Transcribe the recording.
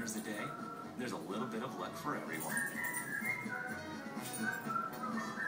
$100 a day, there's a little bit of luck for everyone.